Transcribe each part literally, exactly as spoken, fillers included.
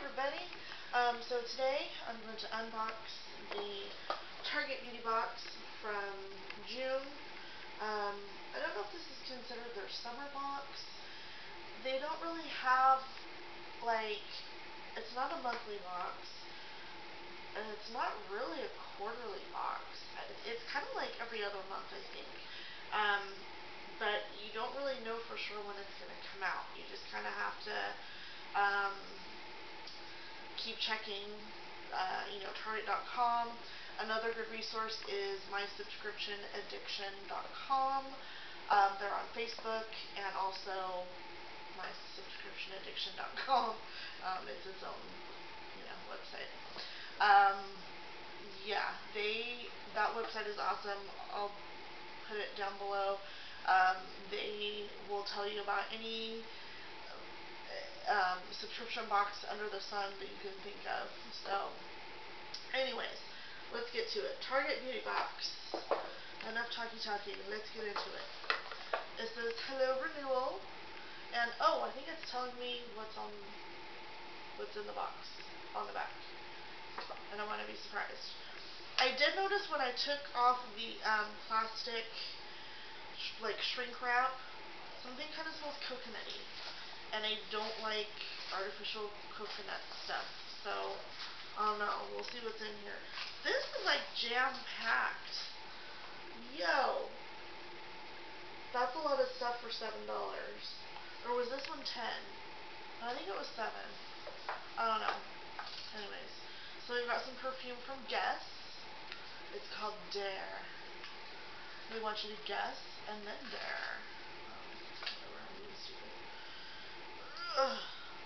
everybody. Um, so today I'm going to unbox the Target Beauty Box from June. Um, I don't know if this is considered their summer box. They don't really have, like, it's not a monthly box, and it's not really a quarterly box. It's kind of like every other month, I think. Um, but you don't really know for sure when it's going to come out. You just kind of have to um, keep checking, uh, you know, Target dot com. Another good resource is my subscription addiction dot com. Um, they're on Facebook, and also my subscription addiction dot com. Um, it's its own, you know, website. Um, yeah, they that website is awesome. I'll put it down below. Um, they will tell you about any um, subscription box under the sun that you can think of. So, anyways, let's get to it. Target Beauty Box. Enough talky talky. Let's get into it. It says Hello Renewal, and oh, I think it's telling me what's on, what's in the box on the back, and I want to be surprised. I did notice when I took off the um, plastic, sh like shrink wrap, something kind of smells coconutty, and I don't like artificial coconut stuff. So, I don't know. We'll see what's in here. This is like jam-packed. Yo. That's a lot of stuff for seven dollars. Or was this one ten? I think it was seven. I don't know. Anyways. So we've got some perfume from Guess. It's called Dare. They want you to guess and then dare. Oh, I'm being stupid. Ugh.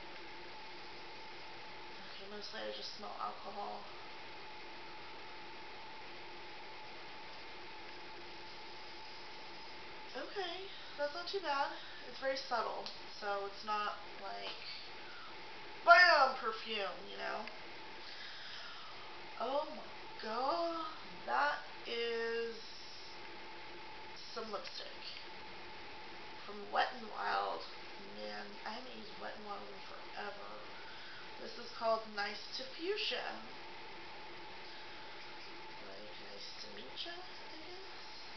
Okay, mostly I just smell alcohol. Okay, that's not too bad. It's very subtle, so it's not like BAM! Perfume, you know? Oh my god, that is some lipstick from Wet n Wild. Man, I haven't used Wet n Wild in forever. This is called Nice to Fuchsia. Like, nice to meet ya, I guess.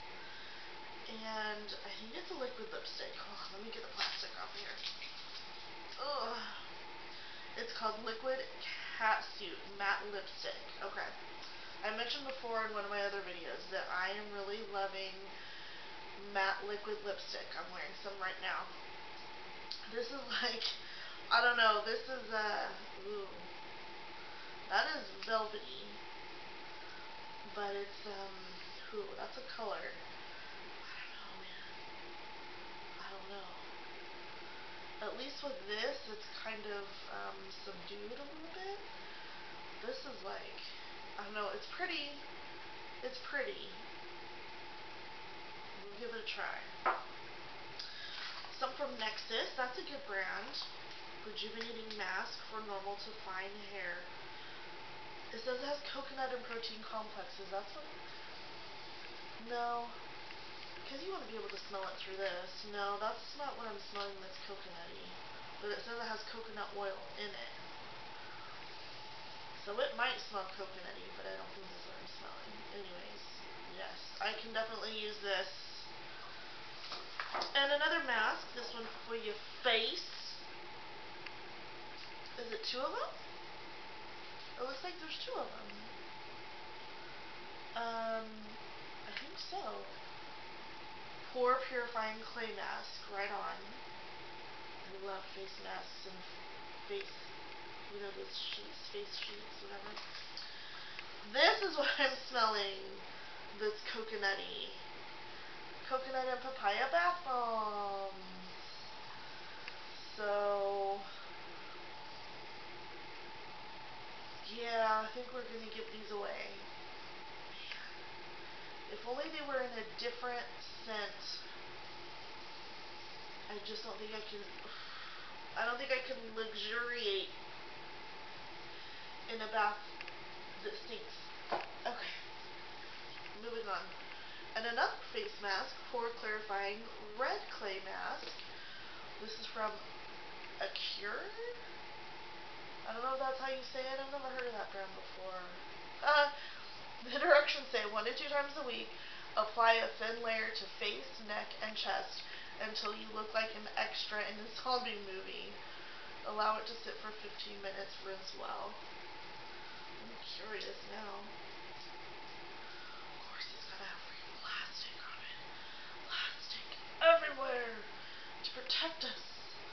And I think it's a liquid lipstick. Hold on, let me get the plastic off here. Ugh. It's called Liquid Catsuit Matte Lipstick. Okay. I mentioned before in one of my other videos that I am really loving matte liquid lipstick. I'm wearing some right now. This is like, I don't know, this is, uh, ooh, that is velvety, but it's, um, ooh, that's a color. I don't know, man. I don't know. At least with this, it's kind of, um, subdued a little bit. This is like, I don't know, it's pretty, it's pretty. We'll give it a try. Some from Nexxus, that's a good brand. Rejuvenating mask for normal to fine hair. It says it has coconut and protein complexes. That's what, no, because you want to be able to smell it through this. No, that's not what I'm smelling that's coconutty. But it says it has coconut oil in it. So it might smell coconutty, but I don't think that's what I'm smelling. Anyways, yes, I can definitely use this. And another mask, this one for your face. Is it two of them? It looks like there's two of them. Um, I think so. Pore Purifying Clay Mask, right on. I love face masks and face, you know, those sheets, face sheets, whatever. This is what I'm smelling that's coconutty. Coconut and papaya bath bombs. So, yeah, I think we're going to give these away. If only they were in a different scent. I just don't think I can, I don't think I can luxuriate in a bath that stinks. Okay, moving on. And another face mask, Pore Clarifying Red Clay Mask. This is from Acure? I don't know Oh, that's how you say it? I've never heard of that brand before. Uh, the directions say one to two times a week, apply a thin layer to face, neck, and chest until you look like an extra in a zombie movie. Allow it to sit for fifteen minutes, rinse well. I'm curious now. Of course it's gotta have freaking plastic on it. Plastic everywhere to protect us.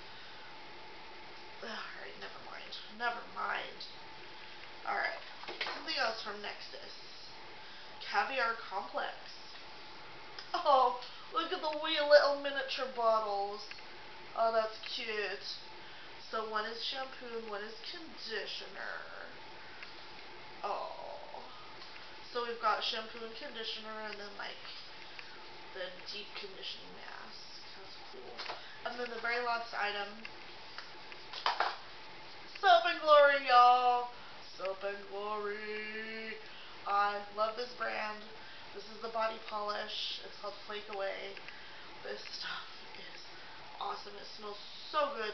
Alright, never mind. Never mind. Alright, something else from Nexus. Caviar Complex. Oh, look at the wee little miniature bottles. Oh, that's cute. So one is shampoo and one is conditioner. Oh. So we've got shampoo and conditioner and then like the deep conditioning mask. That's cool. And then the very last item. Soap and Glory, y'all. Soap and Glory. I love this brand. This is the body polish. It's called Flake Away. This stuff is awesome. It smells so good.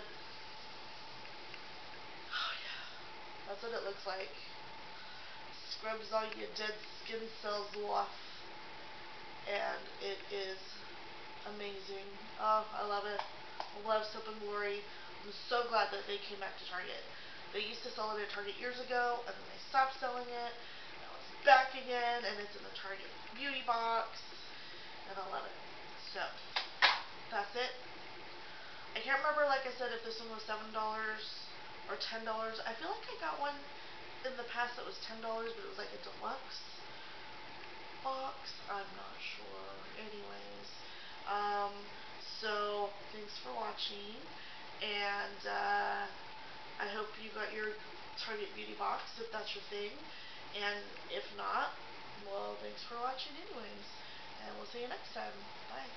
Oh yeah. That's what it looks like. Scrubs all your dead skin cells off. And it is amazing. Oh, I love it. I love Soap and Glory. I'm so glad that they came back to Target. They used to sell it at Target years ago, and then they stopped selling it. Now it's back again, and it's in the Target beauty box, and I love it. So, that's it. I can't remember, like I said, if this one was seven dollars or ten dollars. I feel like I got one in the past that was ten dollars, but it was like a deluxe box. I'm not sure. Anyways, um, so thanks for watching, and uh, I hope you got your Target beauty box if that's your thing, and if not, well, thanks for watching anyways, and we'll see you next time. Bye.